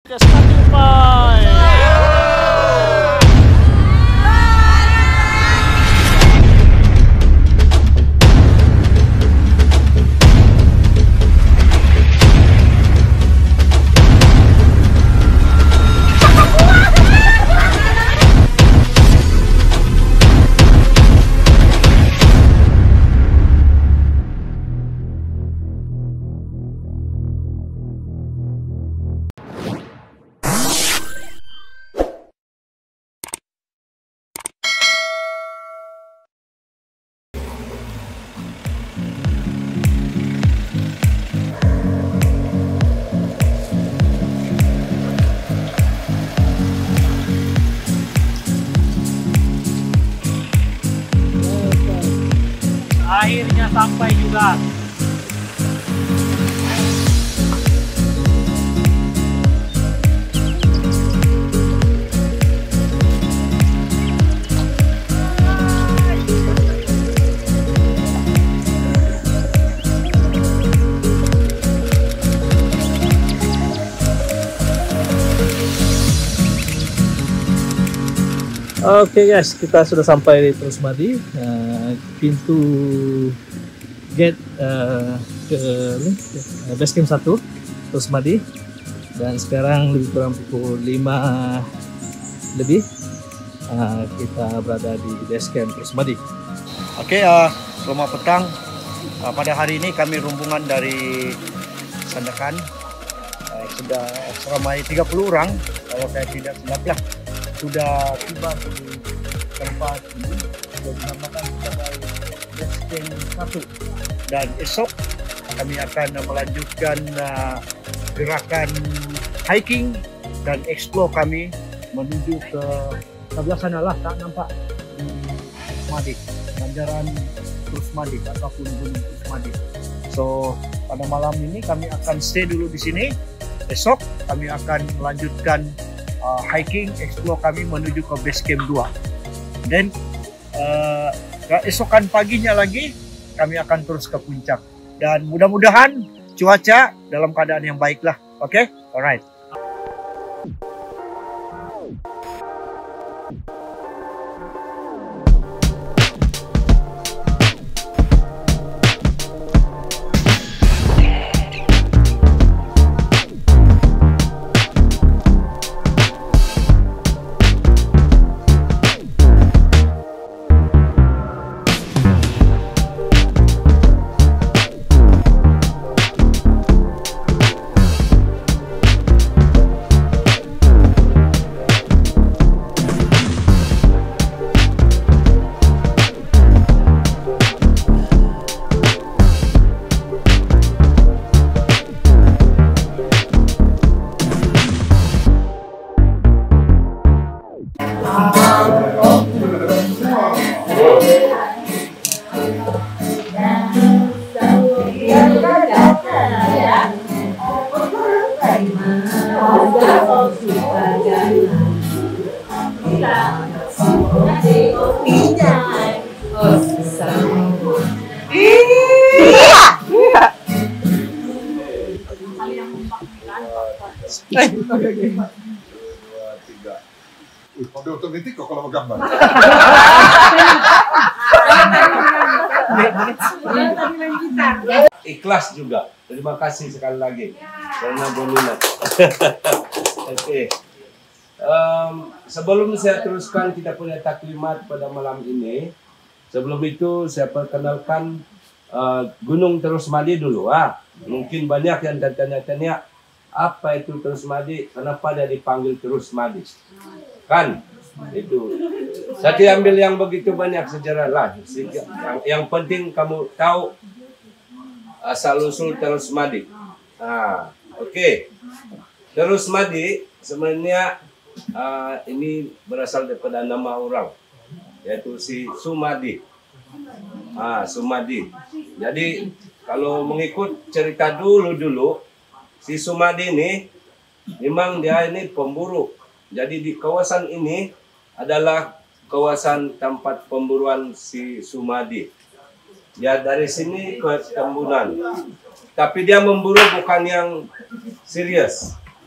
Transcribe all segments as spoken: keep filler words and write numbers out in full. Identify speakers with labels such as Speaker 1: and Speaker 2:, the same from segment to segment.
Speaker 1: ke starting point. Akhirnya sampai juga. Oke okay guys, kita sudah sampai di Terusmadi, uh, pintu gate uh, ke uh, base camp satu Terusmadi, dan sekarang lebih kurang pukul lima lebih uh, kita berada di base camp Terusmadi.
Speaker 2: Oke, okay, uh, selamat petang. Uh, pada hari ini kami rombongan dari Sandakan, uh, sudah seramai tiga puluh orang kalau saya tidak silap lah, sudah tiba di tempat ini yang dinamakan sebagai base camp satu, dan esok kami akan melanjutkan uh, gerakan hiking dan explore kami menuju ke sebelah sana lah, tak nampak di Terusmadi, Banjaran Terusmadi ataupun Gunung Terusmadi. So pada malam ini kami akan stay dulu di sini. Esok kami akan melanjutkan Uh, hiking, explore kami menuju ke base camp dua. Dan uh, esokan paginya lagi kami akan terus ke puncak. Dan mudah-mudahan cuaca dalam keadaan yang baik lah. Oke? Okay? Alright.
Speaker 3: Kode otomatis kok kalau gambar.
Speaker 4: Ikhlas juga. Terima kasih sekali lagi karena berminat. Oke. Okay. Um, sebelum saya teruskan kita punya taklimat pada malam ini, sebelum itu saya perkenalkan uh, Gunung Terusmadi dulu. Ah, mungkin banyak yang bertanya-tanya apa itu Terusmadi, kenapa dia dipanggil Terusmadi? Kan itu saya ambil yang begitu banyak sejarah lah. Yang, yang penting kamu tahu asal usul Terusmadi. Nah, oke. Okay. Terusmadi sebenarnya uh, ini berasal daripada nama orang, yaitu si Sumadi. Ah, Sumadi. Jadi kalau mengikut cerita dulu-dulu, si Sumadi ini memang dia ini pemburu. Jadi di kawasan ini adalah kawasan tempat pemburuan si Sumadi. Ya dari sini ke Tembunan. Tapi dia memburu bukan yang serius.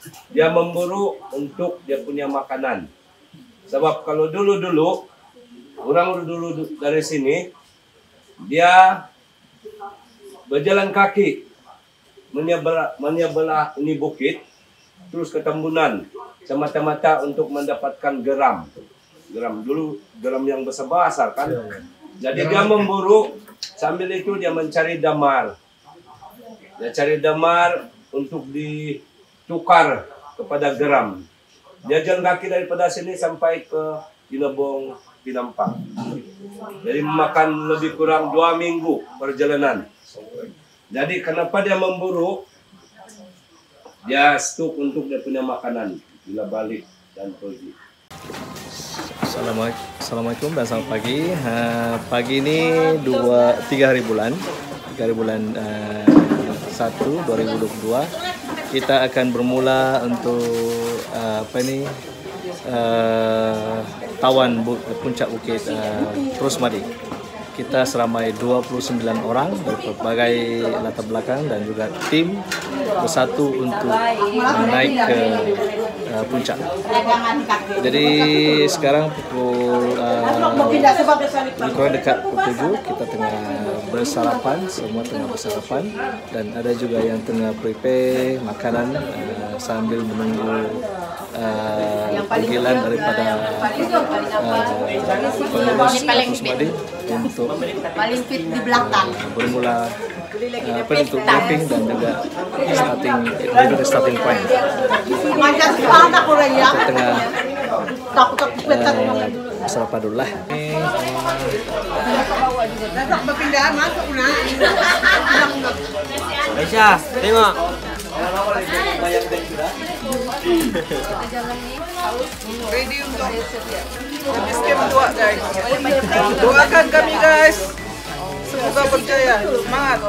Speaker 4: dia memburu untuk dia punya makanan. Sebab kalau dulu-dulu, orang dulu dari sini, dia berjalan kaki menyebelah, menyebelah ini bukit, terus ke Tambunan, semata-mata untuk mendapatkan geram. Geram dulu, geram yang besar-besar kan. Jadi dia memburu, sambil itu dia mencari damar. Dia cari damar untuk ditukar kepada geram. Dia jalan kaki daripada sini sampai ke Binabong, Pinampang. Jadi memakan lebih kurang dua minggu perjalanan. Jadi kenapa dia memburu? Dia stok untuk dia punya makanan bila balik dan pergi.
Speaker 1: Assalamualaikum, Assalamualaikum dan selamat pagi. Uh, pagi ini dua tiga hari bulan, tiga hari bulan uh, satu dua ribu dua puluh dua. Kita akan bermula untuk uh, apa ini uh, tawan bu, puncak bukit uh, Terus Madi. Kita seramai dua puluh sembilan orang dari berbagai latar belakang dan juga tim bersatu untuk naik ke uh, puncak. Jadi sekarang pukul uh, kurang dekat pukul tujuh, kita tengah bersarapan, semua tengah bersarapan, dan ada juga yang tengah prepare makanan uh, sambil menunggu uh, panggilan daripada uh, pengurus Terus Madi untuk
Speaker 5: paling fit di belakang.
Speaker 1: Bermula uh, apa untuk briefing dan juga starting dari starting point.
Speaker 5: Macam sekarang aku ya.
Speaker 1: Kita tengah
Speaker 5: Takut takut
Speaker 1: uh, sarapan dulu lah.
Speaker 5: Berpindah masuk na.
Speaker 6: Aisyah, tengok.
Speaker 7: Ready untuk habis game dua guys. Doakan kami guys. Semoga berjaya. Semangat.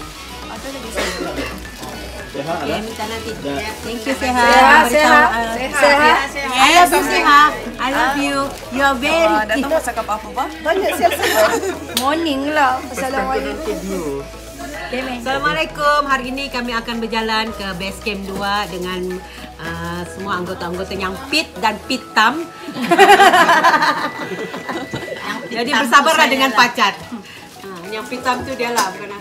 Speaker 5: Okay, minta nanti. Thank you Seha.
Speaker 7: Seha, Seha.
Speaker 5: I love you Seha. I love you. You are very.
Speaker 7: Datang masak apa-apa ba? Banyak siap-siap.
Speaker 5: Morning lah. Assalamualaikum. Assalamualaikum. Hari ini kami akan berjalan ke base camp dua dengan uh, semua anggota-anggota yang fit dan pitam. Jadi bersabarlah dengan pacar. Uh, yang pitam tu dia lah, bukan aku.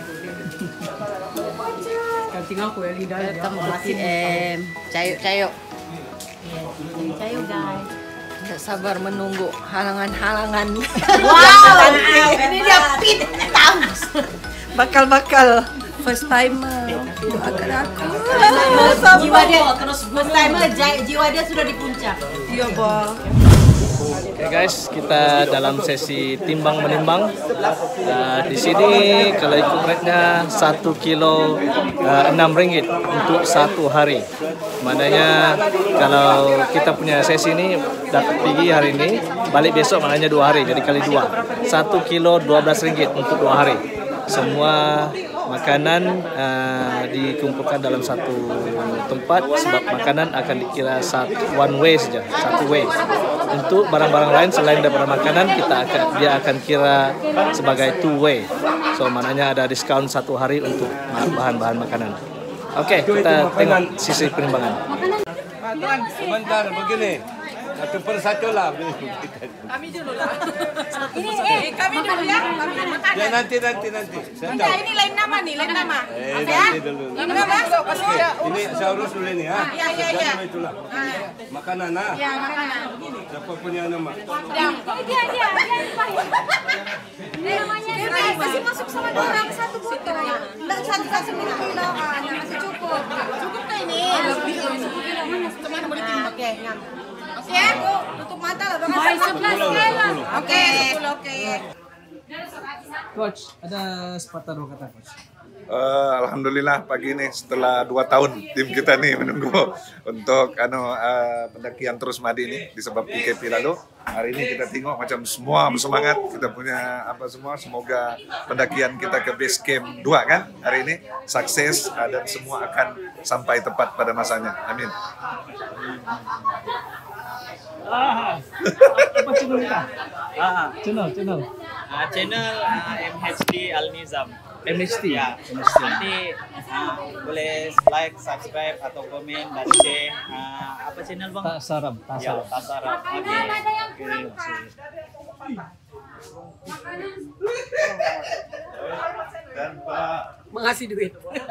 Speaker 5: Tengok aku yang lidah.
Speaker 8: Kamu masih em cayuk-cayuk.
Speaker 5: Cayuk guys.
Speaker 8: Tak sabar menunggu halangan-halangan.
Speaker 5: Wow, ini dia pitam.
Speaker 8: Bakal-bakal first timer. Doakan aku.
Speaker 5: Jiwa dia terus first timer, jiwa dia sudah di puncak.
Speaker 8: Ya bah.
Speaker 1: Oke okay guys, kita dalam sesi timbang menimbang. Uh, di sini kalau ikut rate-nya satu kilo uh, enam ringgit untuk satu hari. Maknanya kalau kita punya sesi ini dapat pergi hari ini, balik besok maknanya dua hari, jadi kali dua. Satu kilo dua belas ringgit untuk dua hari. Semua makanan uh, dikumpulkan dalam satu tempat sebab makanan akan dikira satu one way saja, satu way. Untuk barang-barang lain selain daripada makanan kita akan dia akan kira sebagai two way. So maknanya ada diskon satu hari untuk bahan-bahan makanan. Oke, okay, kita tengok sisi penimbangan.
Speaker 4: Tuan, sebentar begini. Satu persatu lah.
Speaker 7: Kami dulu lah. Ini eh kami dulu ya. Kami makan.
Speaker 4: Ya nanti nanti nanti.
Speaker 7: Nanti ini lain nama nih, lain nama.
Speaker 4: Eh nanti dulu.
Speaker 7: Ini nama
Speaker 4: Ini saya urus dulu ini ya.
Speaker 7: Iya iya iya.
Speaker 4: Itulah. Makanan ah.
Speaker 7: Ya makanan.
Speaker 4: Siapa punya nama?
Speaker 7: Yang dia dia dia namanya masih masuk sama orang satu botol. Enggak satu satu kilo kan, masih cukup. Cukup kan ini? Lebih sepuluh kilo mana? Teman boleh timbang. Oke, ngam. Oke, tutup mata lah. Mau sebelas kilo. Oke, sepuluh oke.
Speaker 1: Coach, ada sepatah dua kata coach.
Speaker 3: Uh, Alhamdulillah pagi ini setelah dua tahun tim kita nih menunggu untuk anu uh, pendakian Terus Madi ini disebab P K P lalu. Hari ini kita tengok macam semua bersemangat, kita punya apa semua, semoga pendakian kita ke base camp dua kan hari ini sukses uh, dan semua akan sampai tepat pada masanya. Amin.
Speaker 1: Ah, apa channel kita? Ah, channel, channel.
Speaker 6: Uh, channel uh, M H D Al Nizam.
Speaker 1: M H T.
Speaker 6: Ya.
Speaker 1: M H T.
Speaker 6: Nanti uh, boleh like, subscribe atau komen dan share. Uh, apa channel bang?
Speaker 1: Tasaram.
Speaker 6: Ya,
Speaker 1: Tasaram.
Speaker 6: Tasaram. Oke.
Speaker 5: Mengasih duit.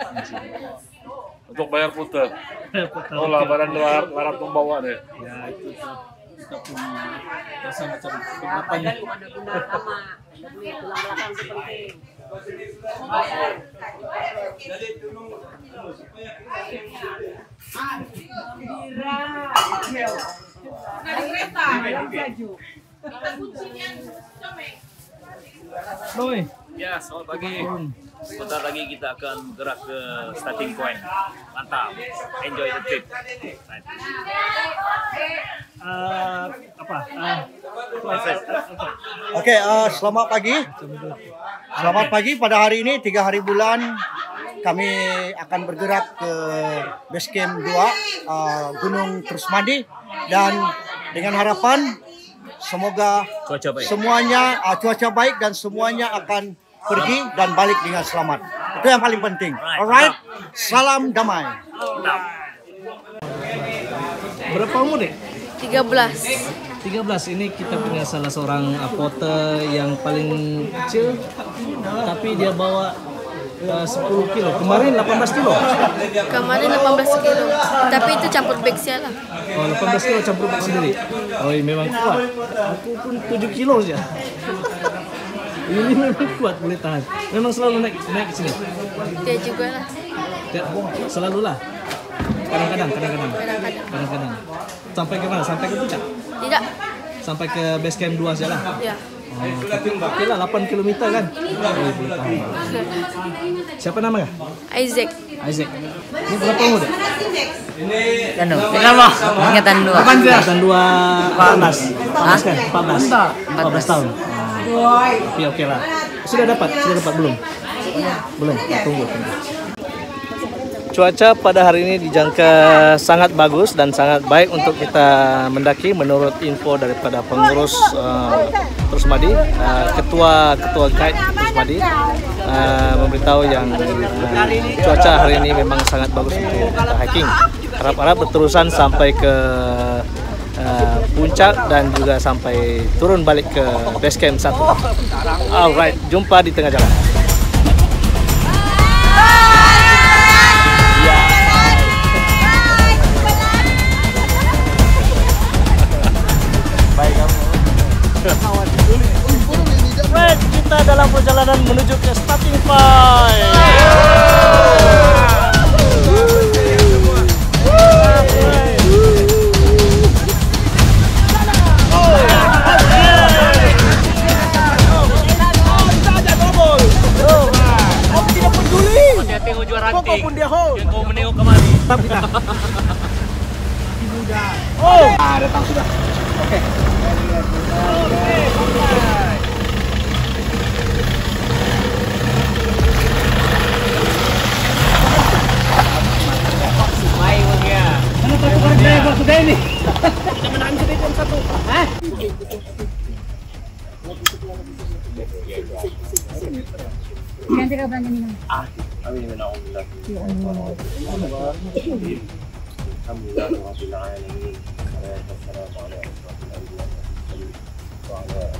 Speaker 9: Untuk bayar putar. Oh lah, barang luar, larang membawa deh.
Speaker 1: Ya itu kita punya rasa macam keberapanya.
Speaker 5: Ada guna lama. Duit tulang belakang itu penting.
Speaker 1: Noi.
Speaker 10: Ya, selamat pagi. Sebentar lagi kita akan bergerak ke starting point. Mantap. Enjoy the trip. Right.
Speaker 1: Uh, apa? Uh,
Speaker 2: Oke, uh, selamat pagi. Selamat pagi pada hari ini tiga hari bulan kami akan bergerak ke base camp dua uh, Gunung Terusmadi dan dengan harapan semoga
Speaker 10: Cuaca baik.
Speaker 2: semuanya uh, cuaca baik dan semuanya akan pergi dan balik dengan selamat. Itu yang paling penting. Alright, salam damai.
Speaker 1: Berapa umur deh?
Speaker 8: tiga belas.
Speaker 1: tiga belas. Ini kita punya salah seorang porter yang paling kecil, tapi dia bawa uh, sepuluh kilo. Kemarin delapan belas kilo.
Speaker 8: Kemarin delapan belas kilo. Tapi itu campur bag saya lah.
Speaker 1: Oh, delapan belas kilo campur bag sendiri. Oh, ini memang kuat. Aku pun tujuh kilo saja. Ini memang kuat, boleh tahan. Memang selalu naik naik ke sini.
Speaker 8: Dia juga lah.
Speaker 1: Selalu lah. Kadang-kadang, kadang-kadang.
Speaker 8: Kadang-kadang.
Speaker 1: Kadang-kadang. Sampai ke mana? Sampai ke puncak?
Speaker 8: Tidak.
Speaker 1: Sampai ke base camp dua saja lah.
Speaker 8: Ya.
Speaker 1: Oh, tapi oke lah, delapan kilometer kan? Oh, boleh tahan. Siapa namanya?
Speaker 8: Isaac.
Speaker 1: Isaac. Ini berapa umur deh?
Speaker 11: Anu, kenapa? Angkatan dua.
Speaker 1: Angkatan dua. empat belas. empat belas kan? empat belas. empat belas tahun. Oke, oke lah. Sudah dapat? Sudah dapat belum? Belum. Tunggu, tunggu. Cuaca pada hari ini dijangka sangat bagus dan sangat baik untuk kita mendaki menurut info daripada pengurus uh, Terusmadi, uh, ketua ketua guide Terusmadi uh, memberitahu yang uh, cuaca hari ini memang sangat bagus untuk kita hiking. Harap-harap berterusan sampai ke uh, puncak dan juga sampai turun balik ke base camp satu. Alright, jumpa di tengah jalan. Baik, kita dalam perjalanan menuju ke starting point.
Speaker 10: Tengok juara ranting. Yang kau menengok kemari.
Speaker 1: Oh, ah, datang sudah. Oke.
Speaker 10: Baik ya.
Speaker 1: Mana satu kerja yang sudah ini? Kita menang sudah jam satu. Hah?
Speaker 7: Ganti ka belanja minum.
Speaker 4: Ah, kami naman ako nila. Alhamdulillah, rabbil alamin. Assalamualaikum warahmatullahi wabarakatuh.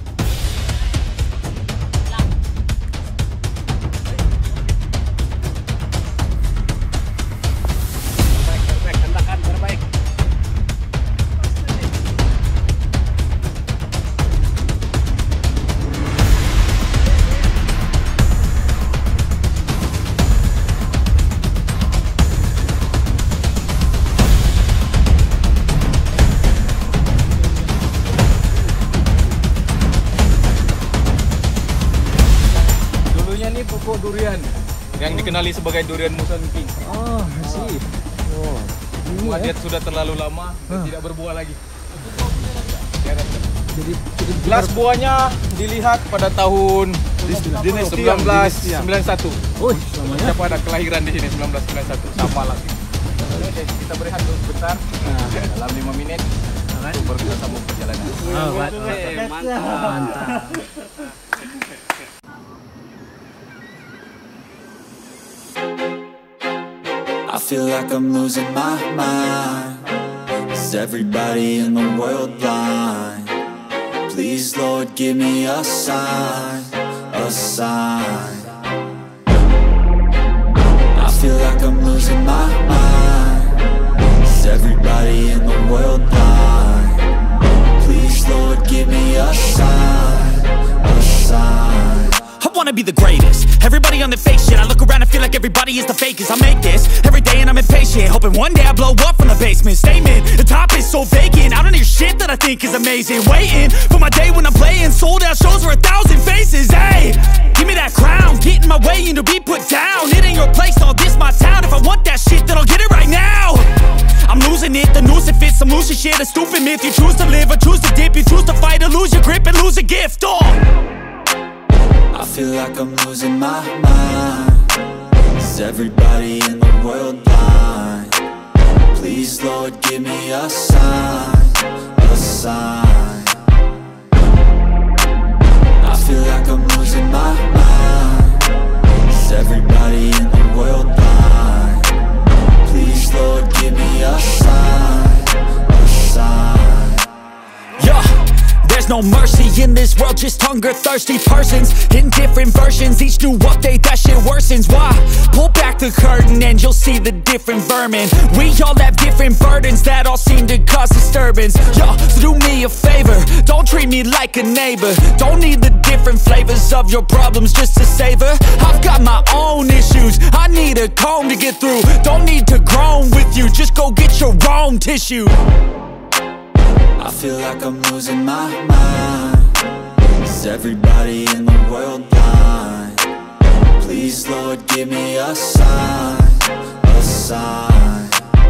Speaker 12: Pokok durian yang dikenali sebagai durian Musang King.
Speaker 1: Oh, sih.
Speaker 12: Oh, cuma dia sudah terlalu lama dan tidak berbuah lagi.
Speaker 1: Jadi, jadi
Speaker 12: Last buahnya dilihat pada tahun seribu sembilan ratus sembilan puluh satu.
Speaker 1: Oh, lamanya.
Speaker 12: Siapa ada kelahiran di sini seribu sembilan ratus sembilan puluh satu sama lagi. Oke, kita berehat dulu sebentar. Nah, dalam lima menit untuk baru kita sambung perjalanan.
Speaker 1: Oh, mantap. Mantap.
Speaker 13: feel like I'm losing my mind. Is everybody in the world blind? Please, Lord, give me a sign, a sign. I feel like I'm losing my mind. Is everybody in the world blind? Please, Lord, give me a sign, a sign.
Speaker 14: I wanna be the greatest. Everybody on the fake shit. I look around and feel like everybody is the fakest. I make this every day and I'm impatient, hoping one day I blow up from the basement. Statement, the top is so vacant. I don't hear shit that I think is amazing. Waiting for my day when I'm playing sold out shows for a thousand faces. Hey, give me that crown, get in my way and to be put down. It ain't your place, all this my town. If I want that shit, then I'll get it right now. I'm losing it, the noose it fits. I'm losing shit, a stupid myth. You choose to live or choose to dip. You choose to fight or lose your grip and lose a gift. Oh,
Speaker 13: I feel like I'm losing my mind. Is everybody in the world blind? Please, Lord, give me a sign, a sign. I feel like I'm losing my mind. Is everybody in the world blind? Please, Lord, give me a sign, a sign.
Speaker 14: Yeah. There's no mercy in this world, just hunger-thirsty persons in different versions, each new update, that shit worsens. Why? Pull back the curtain and you'll see the different vermin. We all have different burdens that all seem to cause disturbance. Yo, so do me a favor, don't treat me like a neighbor. Don't need the different flavors of your problems just to savor. I've got my own issues, I need a comb to get through. Don't need to groan with you, just go get your own tissue.
Speaker 13: I feel like I'm losing my mind. Is everybody in the world blind? Please, Lord, give me a sign, a sign.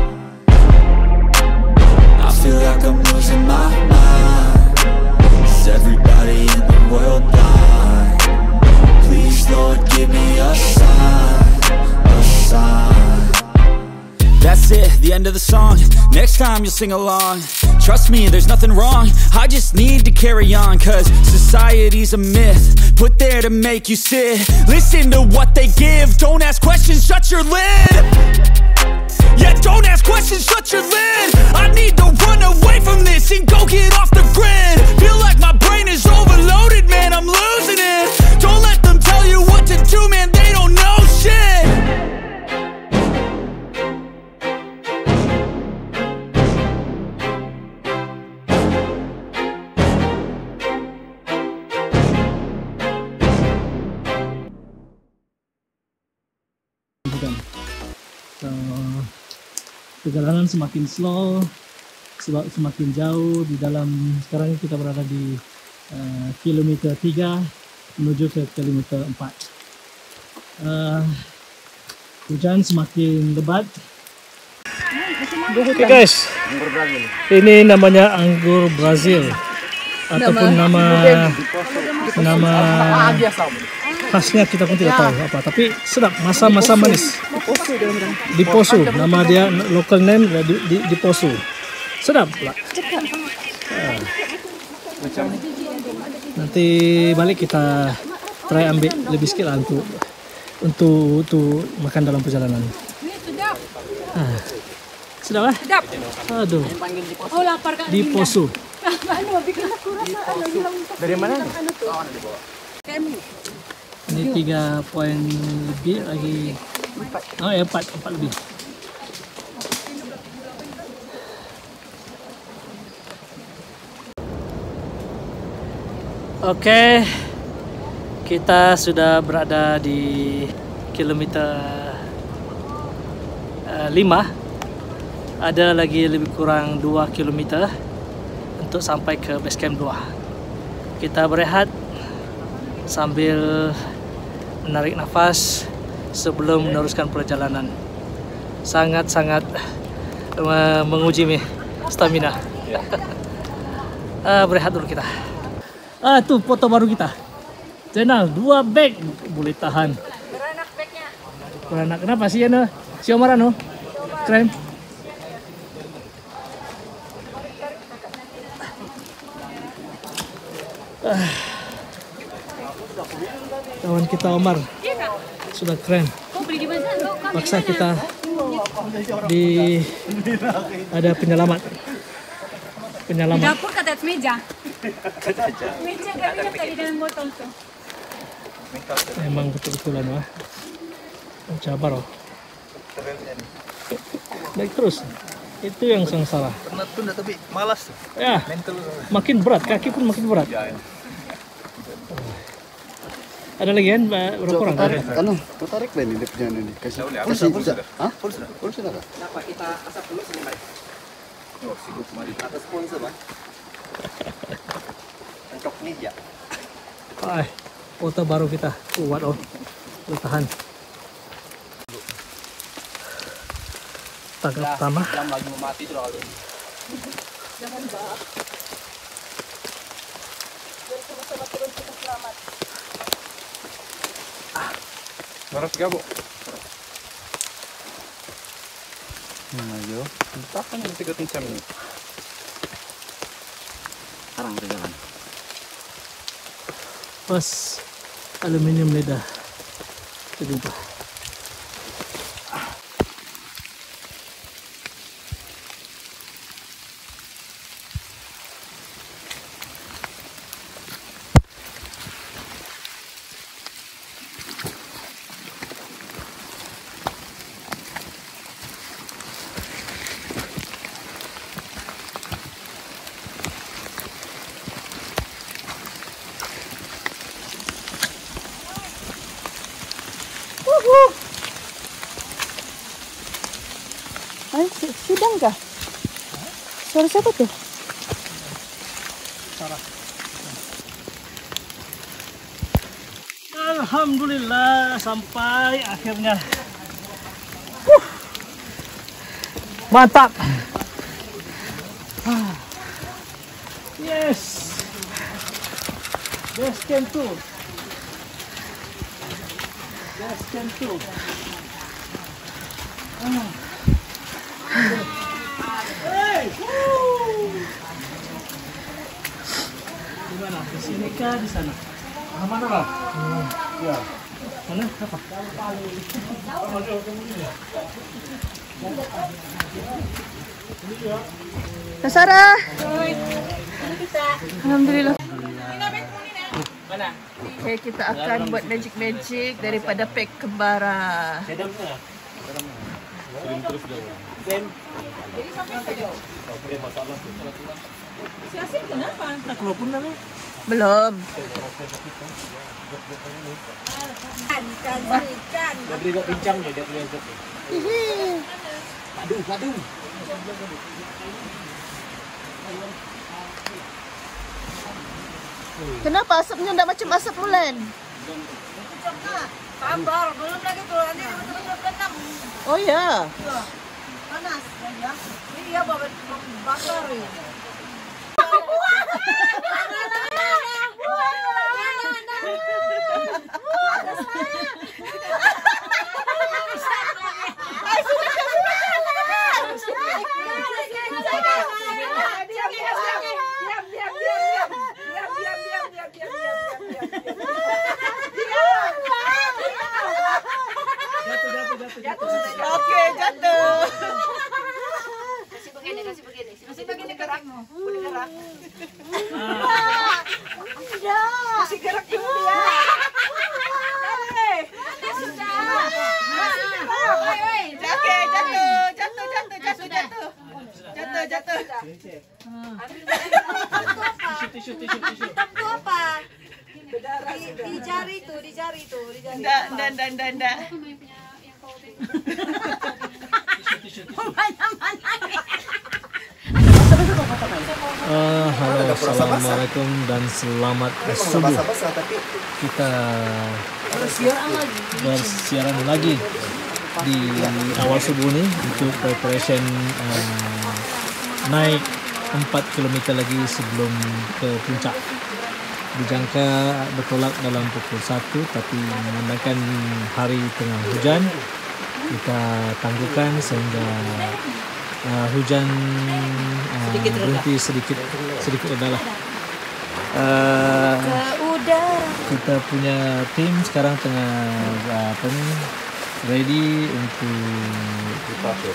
Speaker 13: I feel like I'm losing my mind. Is everybody in the world blind? Please, Lord, give me a sign, a sign.
Speaker 14: That's it, the end of the song. Next time you'll sing along. Trust me, there's nothing wrong. I just need to carry on, cause society's a myth put there to make you sit. Listen to what they give. Don't ask questions, shut your lid. Yeah, don't ask questions, shut your lid. I need to run away from this and go get off the grid. Feel like my brain is overloaded, man, I'm losing it. Don't let them tell you what to do, man, they don't know shit.
Speaker 1: Uh, perjalanan semakin slow, semakin jauh di dalam. Sekarang kita berada di uh, kilometer tiga menuju ke kilometer empat. Uh, hujan semakin lebat. Oke okay guys, ini namanya anggur Brazil ataupun nama nama khasnya kita pun tidak tahu apa, tapi sedap, masam-masam manis. Diposu, nama dia local name di, di, Diposu. Sedap pula. Nah. Nanti balik kita try ambil lebih sikit lah untuk untuk untuk makan dalam perjalanan. Ah. Sedap lah. Sedap. Aduh.
Speaker 7: Oh, lapar kan?
Speaker 1: Diposu.
Speaker 12: Dari mana nih?
Speaker 1: Ini tiga poin lebih lagi. Oh ya, empat, empat lebih. Oke, kita sudah berada di kilometer uh, lima. Ada lagi lebih kurang dua kilometer untuk sampai ke base camp dua. Kita berehat sambil menarik nafas sebelum meneruskan perjalanan. Sangat-sangat uh, menguji nih stamina. uh, berehat dulu kita. Ah, tuh foto baru kita. Channel dua bag boleh tahan.
Speaker 7: Beranak bagnya.
Speaker 1: Beranak kenapa sih ya no? Si Omar no? Keren. Ah. Kawan kita Omar sudah keren. Paksa kita di ada penyelamat.
Speaker 7: Di
Speaker 1: Penyelamat.
Speaker 7: dapur ke atas meja. Meja gak lihat tadi dalam botol tuh.
Speaker 1: Memang betul-betulan wah. Cabar oh. Baik terus. Itu yang sengsara.
Speaker 2: Pernah tunda tapi malas.
Speaker 1: Ya. Makin berat, kaki pun makin berat. Ada lagi kan berapa orang?
Speaker 15: Tarik, anu, tarik lah ini dia ini. Kasih. Kasih sudah. Hah? Full sudah. Full sudah kan?
Speaker 6: Dapat kita asap dulu sebentar. Oh, sibuk kemarin. Atas sponsor, Bang. Untuk ninja.
Speaker 1: Ay, foto baru kita. Kuat oh. Bertahan. Tangkap pertama.
Speaker 6: Jam lagi mau mati sudah kali.
Speaker 7: Jangan bak. Biar sama-sama turun kita selamat.
Speaker 12: Baru tiga bu.
Speaker 15: Hmm, ayo.
Speaker 12: Entah kan yang tiga jam ini.
Speaker 15: Sekarang kita jalan.
Speaker 1: Pas aluminium lidah terubah.
Speaker 7: Ay, sudah enggak? Suara siapa tuh?
Speaker 1: Sarah. Alhamdulillah sampai akhirnya. Uh, mantap. Ah, yes. Base camp tuh. Base camp tuh. Ah. Hey, di mana? Di sini kah di sana? Ah, mana lah? Hmm. Ya. Mana? Apa?
Speaker 7: Kak Sarah. Alhamdulillah.
Speaker 6: Mana?
Speaker 7: Oke, kita akan buat magic-magic daripada pek kembara.
Speaker 6: Jadi sampai saja. Si Asin kenapa?
Speaker 1: Tak walaupun kami
Speaker 7: belum.
Speaker 6: Kan, kan, kan. Dia beri kok bincang dia, dia beri kok. Padu, padu.
Speaker 7: Kenapa asapnya enggak macam asap bulan?
Speaker 6: Sabar, belum lagi tuh. Nanti betul-betul keenam.
Speaker 7: Oh ya.
Speaker 6: Panas ya. Iya, bawa bakar ya.
Speaker 7: Oke, jatuh.
Speaker 6: Kasih begini, kasih begini. Kasih begini gerakmu. Boleh gerak. Kasih gerak dulu dia.
Speaker 7: Oke, jatuh, jatuh, jatuh, jatuh, jatuh. Jatuh, jatuh.
Speaker 1: tisu tisu tisu.
Speaker 6: Itu apa? Di, di jari tuh, di jari tuh, di jari.
Speaker 7: Nggak, nggak, nggak, nggak, nggak.
Speaker 1: Uh, halo, assalamualaikum dan selamat subuh. Kita bersiaran lagi di awal subuh nih untuk preparation uh, naik empat kilometer lagi sebelum ke puncak. Dijangka bertolak dalam pukul satu, tapi mengandalkan hari tengah hujan, kita tangguhkan sehingga uh, hujan uh, berhenti sedikit sedikit adalah. Uh, kita punya tim sekarang tengah uh, apa nih ready untuk departure.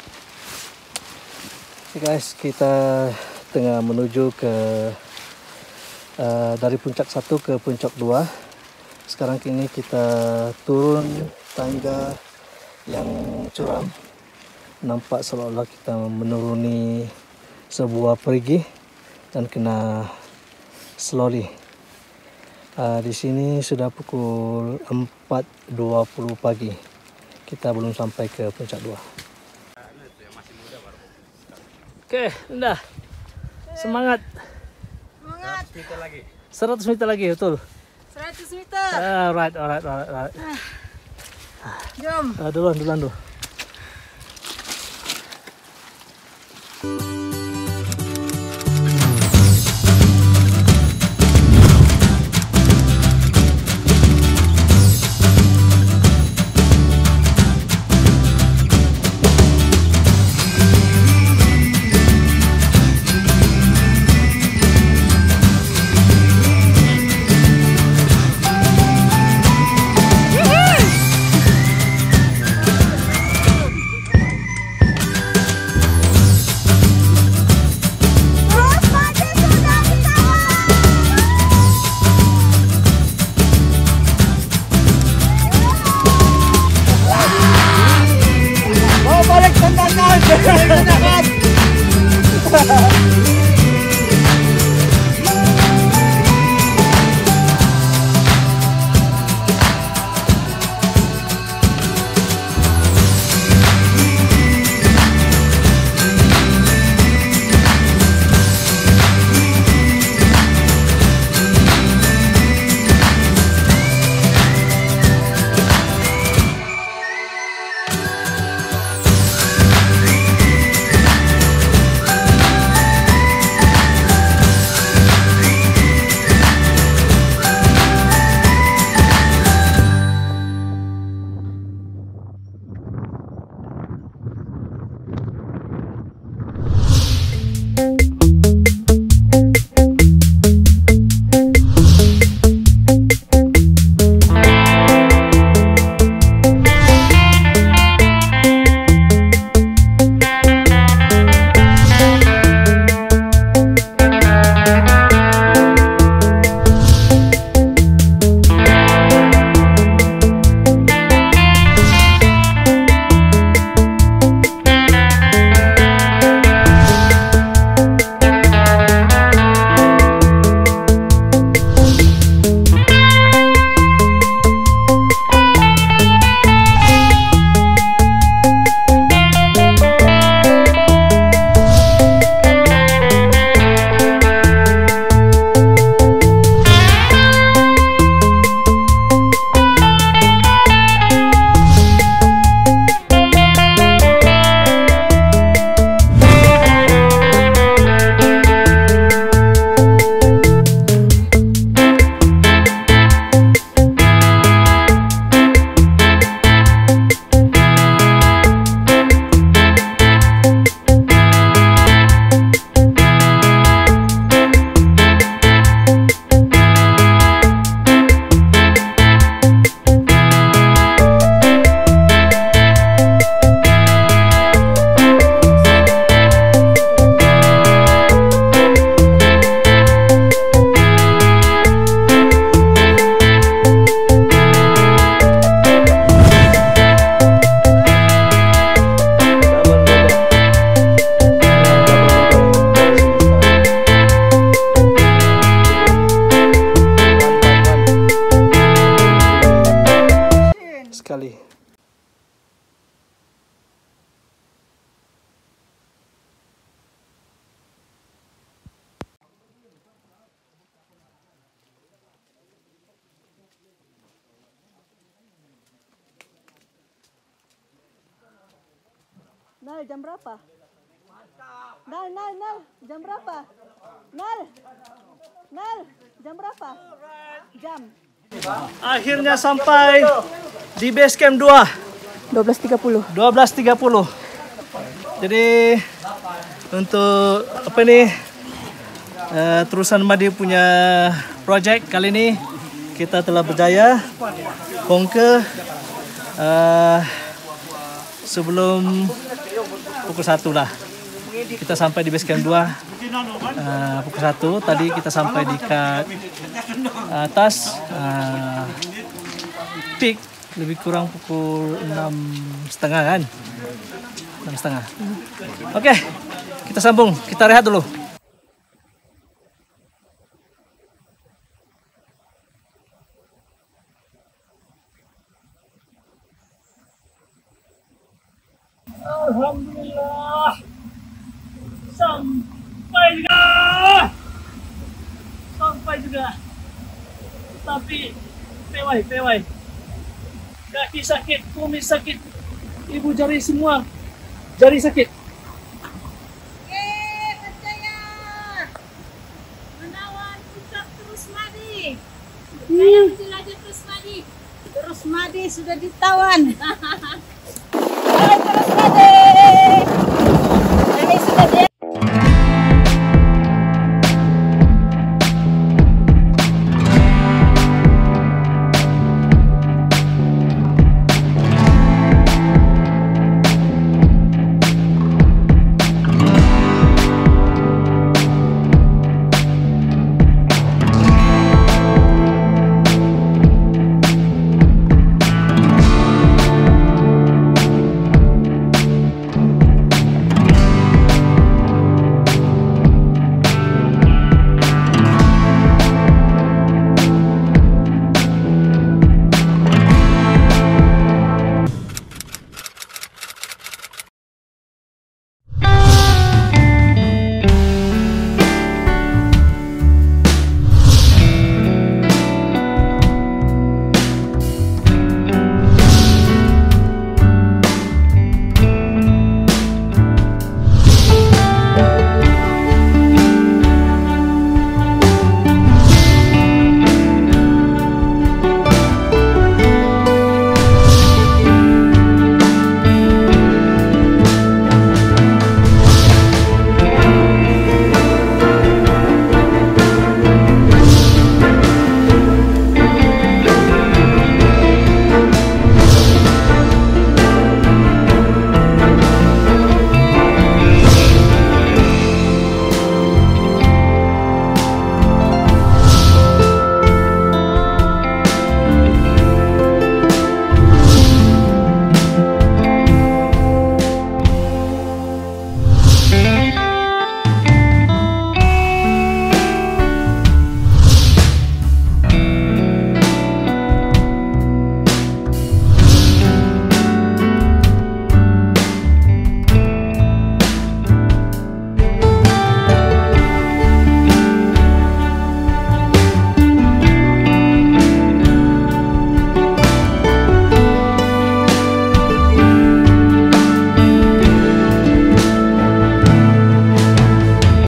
Speaker 1: Okay guys, kita tengah menuju ke uh, dari puncak satu ke puncak dua. Sekarang kini kita turun tangga yang curam. Nampak seolah-olah kita menuruni sebuah perigi dan kena slowly. Uh, di sini sudah pukul empat dua puluh pagi. Kita belum sampai ke puncak dua. Oke, Linda. Semangat.
Speaker 7: Semangat.
Speaker 1: seratus meter lagi. seratus meter lagi, betul.
Speaker 7: seratus meter.
Speaker 1: Ah, right, alright, alright, alright.
Speaker 7: Jom.
Speaker 1: Uh, duluan, duluan dulu. Sekali.
Speaker 16: Nal, jam berapa? Nal, Nal, Nal, jam berapa? Nal, Nal, jam berapa? Jam.
Speaker 1: Akhirnya sampai di base camp dua.
Speaker 16: dua belas tiga puluh.
Speaker 1: dua belas tiga puluh. Jadi untuk apa nih? Uh, terusan Madi punya project kali ini kita telah berjaya conquer uh, sebelum pukul satu lah kita sampai di base camp dua. Uh, pukul satu tadi kita sampai di kat atas uh, peak lebih kurang pukul enam setengah kan, enam setengah. Oke, okay, kita sambung, kita rehat dulu. Alhamdulillah sampai juga, sampai juga. Tapi pewai, pewai. Kaki sakit, kumis sakit, ibu jari semua, jari sakit.
Speaker 7: Yeay, percaya. Menawan puncak Terus Madi. Saya menjelajah Terus Madi. Terus Madi sudah ditawan.